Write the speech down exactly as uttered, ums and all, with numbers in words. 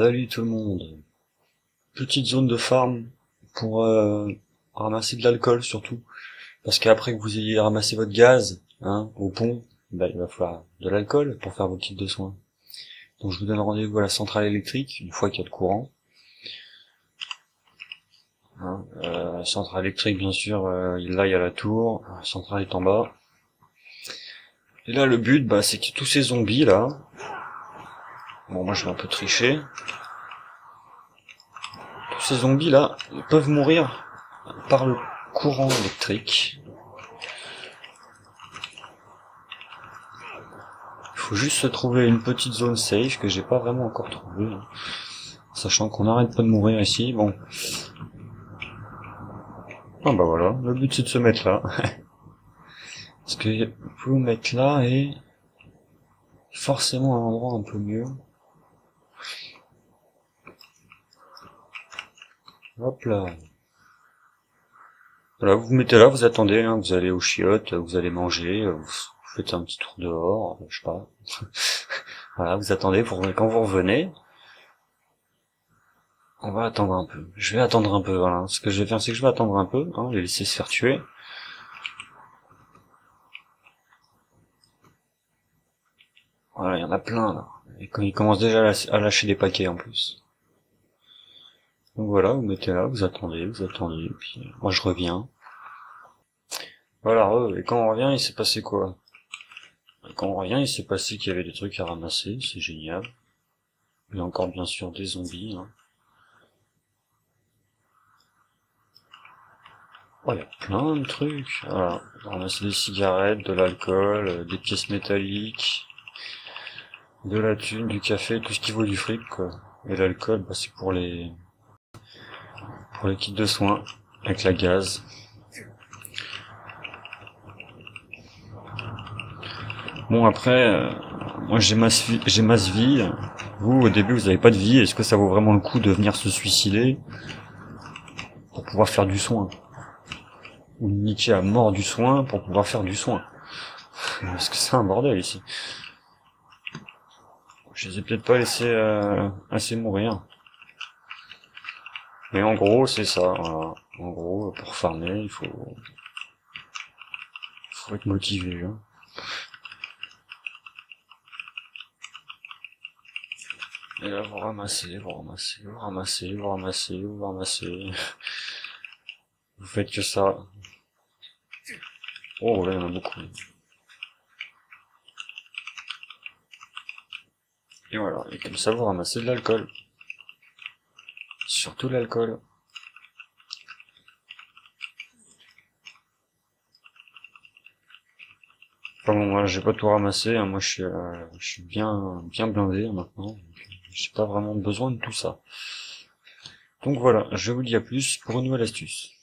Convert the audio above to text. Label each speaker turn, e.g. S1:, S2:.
S1: Salut tout le monde. Petite zone de farm pour euh, ramasser de l'alcool surtout. Parce qu'après que vous ayez ramassé votre gaz hein, au pont, bah, il va falloir de l'alcool pour faire vos kits de soins. Donc je vous donne rendez-vous à la centrale électrique, une fois qu'il y a de courant. Hein, euh, centrale électrique bien sûr, euh, là il y a la tour, la centrale est en bas. Et là le but bah, c'est que tous ces zombies là, bon moi je vais un peu tricher, tous ces zombies là peuvent mourir par le courant électrique. Il faut juste se trouver une petite zone safe que j'ai pas vraiment encore trouvé, sachant qu'on n'arrête pas de mourir ici. Bon, ah bah voilà, le but c'est de se mettre là. Parce que vous pouvez vous mettre là et forcément à un endroit un peu mieux. Hop là. Voilà, vous vous mettez là, vous attendez, hein, vous allez aux chiottes, vous allez manger, vous faites un petit tour dehors, je sais pas. Voilà, vous attendez pour quand vous revenez. On va attendre un peu. Je vais attendre un peu, voilà. Ce que je vais faire, c'est que je vais attendre un peu, hein, les laisser se faire tuer. Voilà, il y en a plein, là. Et quand ils commencent déjà à lâcher des paquets, en plus. Donc voilà, vous mettez là, vous attendez, vous attendez, et puis moi je reviens. Voilà, et quand on revient, il s'est passé quoi? Quand on revient, il s'est passé qu'il y avait des trucs à ramasser, c'est génial. Il y a encore bien sûr des zombies, hein. Oh, il y a plein de trucs. Voilà, ramasser des cigarettes, de l'alcool, des pièces métalliques, de la thune, du café, tout ce qui vaut du fric, quoi. Et l'alcool, bah, c'est pour les pour les kits de soins, avec la gaz. Bon après, euh, moi j'ai masse vie, j'ai masse vie. Vous, au début, vous avez pas de vie. Est-ce que ça vaut vraiment le coup de venir se suicider pour pouvoir faire du soin? Ou niquer à mort du soin pour pouvoir faire du soin? Parce que c'est un bordel ici. Je les ai peut-être pas laissés euh, assez mourir. Mais en gros, c'est ça. Voilà. En gros, pour farmer, il faut, faut être motivé. Hein. Et là, vous ramassez, vous ramassez, vous ramassez, vous ramassez, vous ramassez. Vous faites que ça. Oh, là, il y en a beaucoup. Et voilà. Et comme ça, vous ramassez de l'alcool. Surtout l'alcool. Enfin bon, moi, j'ai pas tout ramassé. Hein. Moi, je suis, euh, je suis bien, bien blindé maintenant. J'ai pas vraiment besoin de tout ça. Donc voilà, je vous dis à plus pour une nouvelle astuce.